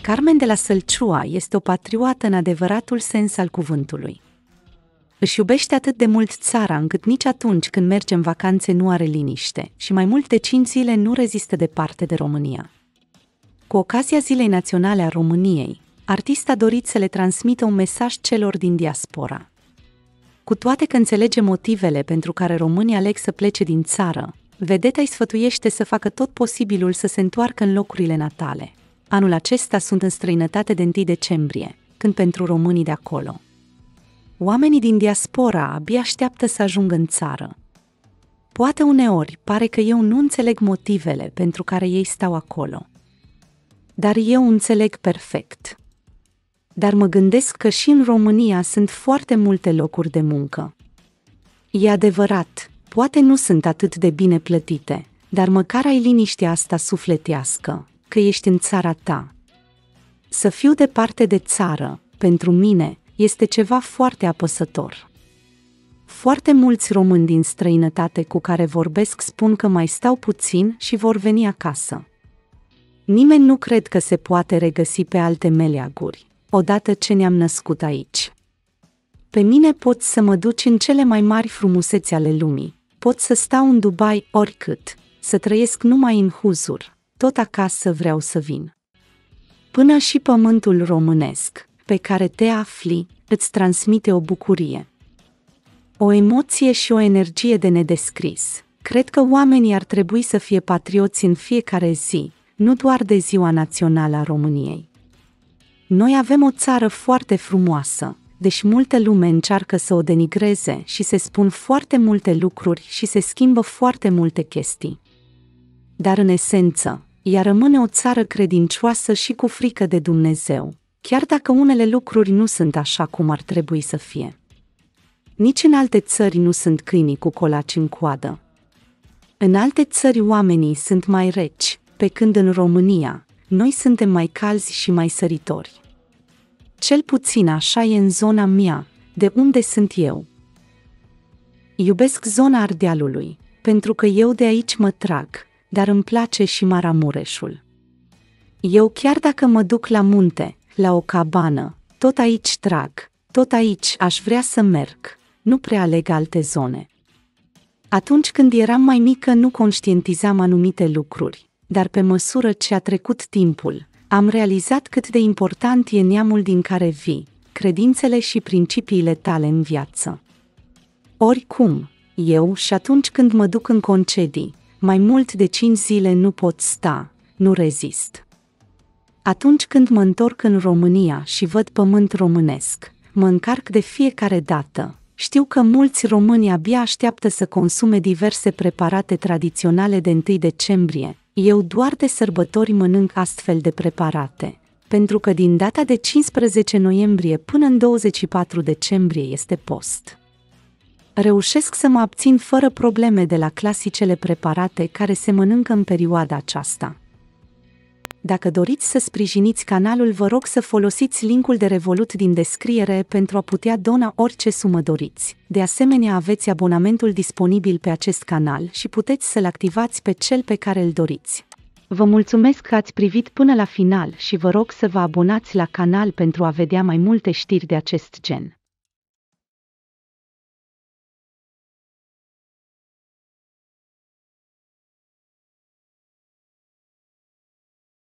Carmen de la Sălciua este o patriotă în adevăratul sens al cuvântului. Își iubește atât de mult țara încât nici atunci când merge în vacanțe nu are liniște și mai mult de 5 zile nu rezistă departe de România. Cu ocazia Zilei Naționale a României, artista a dorit să le transmită un mesaj celor din diaspora. Cu toate că înțelege motivele pentru care românii aleg să plece din țară, vedeta îi sfătuiește să facă tot posibilul să se întoarcă în locurile natale. Anul acesta sunt în străinătate de 1 decembrie, când pentru românii de acolo. Oamenii din diaspora abia așteaptă să ajungă în țară. Poate uneori pare că eu nu înțeleg motivele pentru care ei stau acolo. Dar eu înțeleg perfect. Dar mă gândesc că și în România sunt foarte multe locuri de muncă. E adevărat, poate nu sunt atât de bine plătite, dar măcar ai liniștea asta sufletească, că ești în țara ta. Să fiu departe de țară, pentru mine, este ceva foarte apăsător. Foarte mulți români din străinătate cu care vorbesc spun că mai stau puțin și vor veni acasă. Nimeni nu cred că se poate regăsi pe alte meleaguri, odată ce ne-am născut aici. Pe mine poți să mă duci în cele mai mari frumuseți ale lumii, pot să stau în Dubai oricât, să trăiesc numai în huzur, tot acasă vreau să vin. Până și pământul românesc, pe care te afli, îți transmite o bucurie. O emoție și o energie de nedescris. Cred că oamenii ar trebui să fie patrioți în fiecare zi, nu doar de Ziua Națională a României. Noi avem o țară foarte frumoasă, deși multă lume încearcă să o denigreze și se spun foarte multe lucruri și se schimbă foarte multe chestii. Dar în esență, ea rămâne o țară credincioasă și cu frică de Dumnezeu, chiar dacă unele lucruri nu sunt așa cum ar trebui să fie. Nici în alte țări nu sunt câinii cu colaci în coadă. În alte țări oamenii sunt mai reci, pe când în România, noi suntem mai calzi și mai săritori. Cel puțin așa e în zona mea, de unde sunt eu. Iubesc zona Ardealului, pentru că eu de aici mă trag, dar îmi place și Maramureșul. Eu chiar dacă mă duc la munte, la o cabană, tot aici trag, tot aici aș vrea să merg, nu prea aleg alte zone. Atunci când eram mai mică nu conștientizam anumite lucruri, dar pe măsură ce a trecut timpul, am realizat cât de important e neamul din care vii, credințele și principiile tale în viață. Oricum, eu și atunci când mă duc în concedii, mai mult de 5 zile nu pot sta, nu rezist. Atunci când mă întorc în România și văd pământ românesc, mă încarc de fiecare dată. Știu că mulți români abia așteaptă să consume diverse preparate tradiționale de 1 decembrie. Eu doar de sărbători mănânc astfel de preparate, pentru că din data de 15 noiembrie până în 24 decembrie este post. Reușesc să mă abțin fără probleme de la clasicele preparate care se mănâncă în perioada aceasta. Dacă doriți să sprijiniți canalul, vă rog să folosiți linkul de Revolut din descriere pentru a putea dona orice sumă doriți. De asemenea, aveți abonamentul disponibil pe acest canal și puteți să-l activați pe cel pe care îl doriți. Vă mulțumesc că ați privit până la final și vă rog să vă abonați la canal pentru a vedea mai multe știri de acest gen.